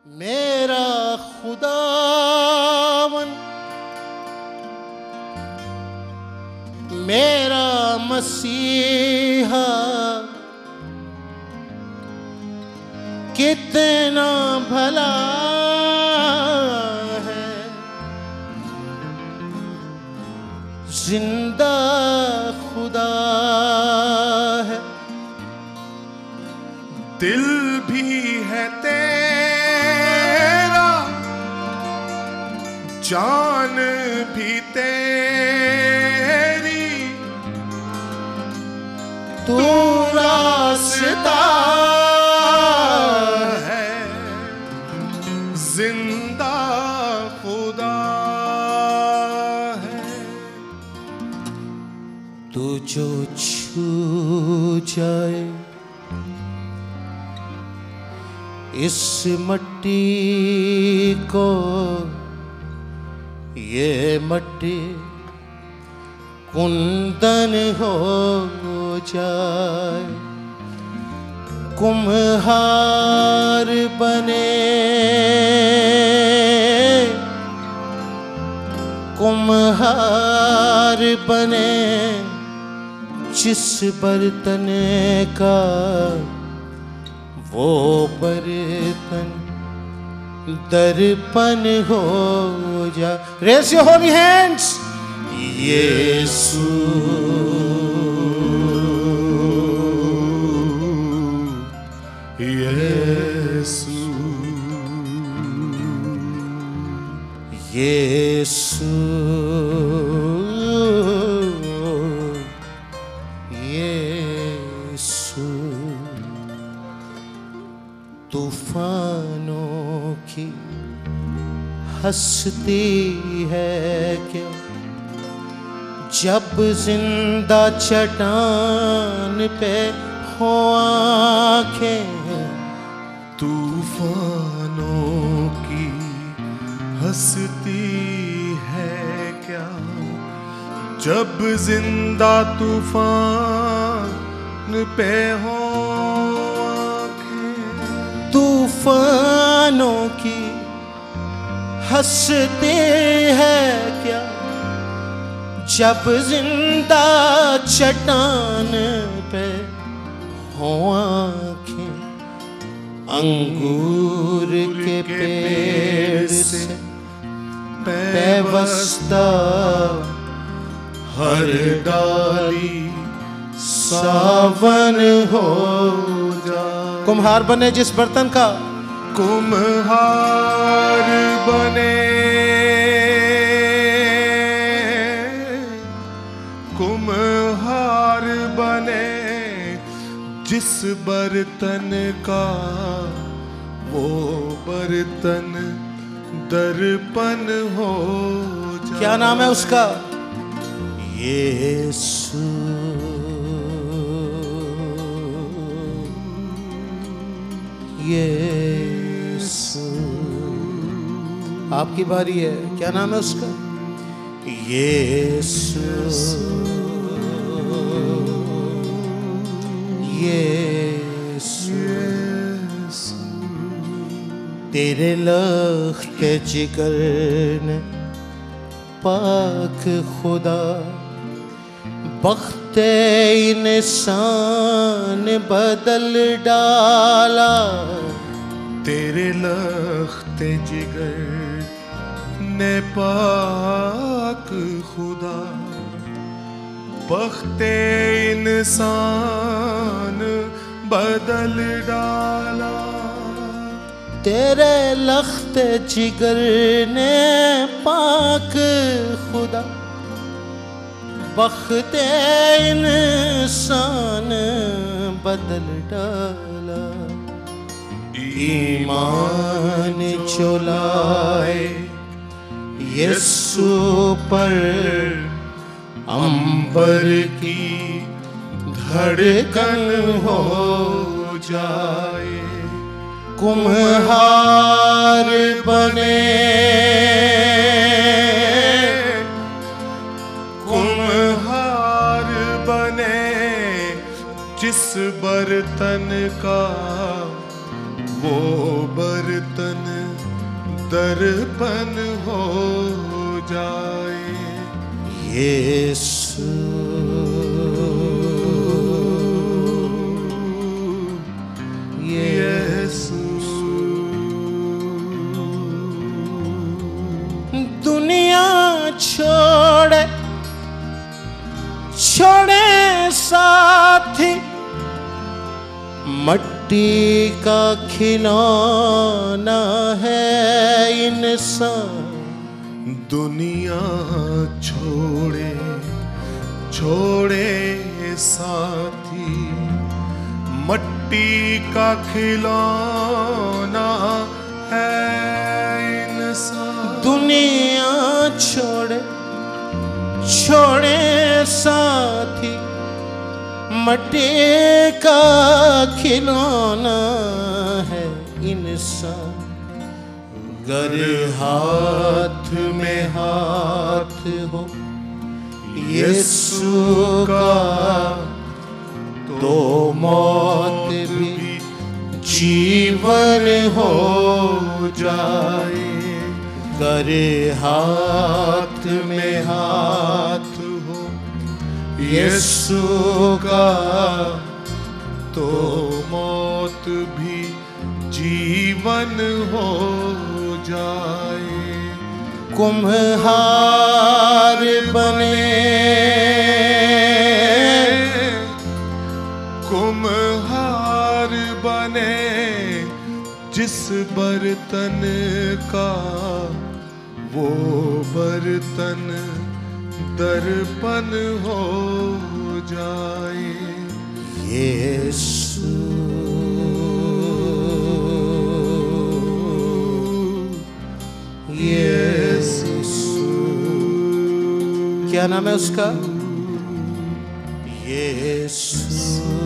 मेरा खुदावन मेरा मसीहा कितना भला है, जिंदा खुदा है। दिल भी है तेरा, जान भी तेरी, तू रास्ता है, जिंदा खुदा है। तू जो छू जाए इस मट्टी को, ये मट्टी कुंदन हो जाए। कुम्हार बने, कुम्हार बने जिस बर्तन का, वो बर्तन दर्पण हो जा। Raise your holy hands. Yeshu Yeshu Yeshu Yeshu. तूफानों की हंसती है क्या, जब जिंदा चट्टान पे हो आंखें। तूफानों की हंसती है क्या, जब जिंदा तूफान पे हो आंखें। तूफानों की हंसते हैं क्या, जब जिंदा चट्टान पे हो आंखें। अंगूर के पेड़ से पैवस्ता हर डाली सावन हो जा। कुम्हार बने जिस बर्तन का, कुम्हार बने, कुम्हार बने जिस बर्तन का, वो बर्तन दर्पण हो जा। क्या नाम है उसका? यीशु। यीशु। आपकी बारी है। क्या नाम है उसका? यीशु। यीशु। तेरे लख्त जिगर ने पाक खुदा बख्ते इंसान बदल डाला। तेरे लख्त जिगर ने पाक खुदा बख्ते इंसान बदल डाला। तेरे लख्त जिगर ने पाक खुदा बख्ते इंसान बदल डाला। ईमान जो लाए यीशु पर, अंबर की धड़कन हो जाए। कुम्हार बने, कुम्हार बने जिस बर्तन का, वो बर्तन दर्पण हो जाए। यीशु यीशु दुनिया छोड़े छोड़े साथी मट्टी का खिलौना है इंसान। दुनिया छोड़े छोड़े साथी मट्टी का खिलौना है इंसान। दुनिया छोड़े छोड़े साथी मट्टी का खिलौना है इंसान। गर हाथ में हाथ हो यीशु का तो मौत भी जीवन हो जाए। गर हाथ में हाथ हो यीशु का तो मौत भी जीवन हो जाए। कुम्हार बने कुम्हार बने जिस बर्तन का वो बर्तन दर्पण हो जाए। यीशु यीशु क्या नाम है उसका? यीशु